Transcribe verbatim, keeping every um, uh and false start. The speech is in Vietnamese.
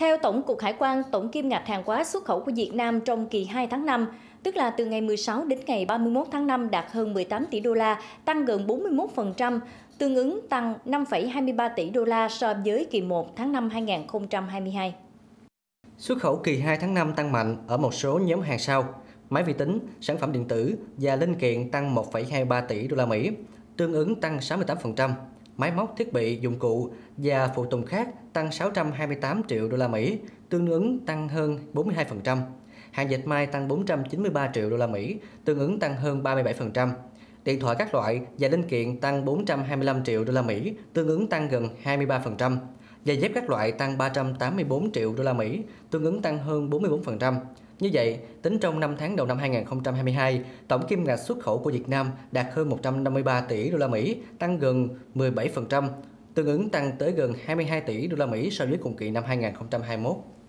Theo Tổng cục Hải quan, tổng kim ngạch hàng hóa xuất khẩu của Việt Nam trong kỳ hai tháng năm, tức là từ ngày mười sáu đến ngày ba mươi mốt tháng năm đạt hơn mười tám tỷ đô la, tăng gần bốn mươi mốt phần trăm, tương ứng tăng năm phẩy hai mươi ba tỷ đô la so với kỳ một tháng năm hai nghìn không trăm hai mươi hai. Xuất khẩu kỳ hai tháng năm tăng mạnh ở một số nhóm hàng sau: máy vi tính, sản phẩm điện tử và linh kiện tăng một phẩy hai mươi ba tỷ đô la Mỹ, tương ứng tăng sáu mươi tám phần trăm. Máy móc, thiết bị, dụng cụ và phụ tùng khác tăng sáu trăm hai mươi tám triệu đô la Mỹ, tương ứng tăng hơn bốn mươi hai phần trăm. Hàng dệt may tăng bốn trăm chín mươi ba triệu đô la Mỹ, tương ứng tăng hơn ba mươi bảy phần trăm. Điện thoại các loại và linh kiện tăng bốn trăm hai mươi lăm triệu đô la Mỹ, tương ứng tăng gần hai mươi ba phần trăm. Giày dép các loại tăng ba trăm tám mươi tư triệu đô la Mỹ, tương ứng tăng hơn bốn mươi tư phần trăm. Như vậy, tính trong năm tháng đầu năm hai nghìn không trăm hai mươi hai, tổng kim ngạch xuất khẩu của Việt Nam đạt hơn một trăm năm mươi ba tỷ đô la Mỹ, tăng gần mười bảy phần trăm, tương ứng tăng tới gần hai mươi hai tỷ đô la Mỹ so với cùng kỳ năm hai nghìn không trăm hai mươi mốt.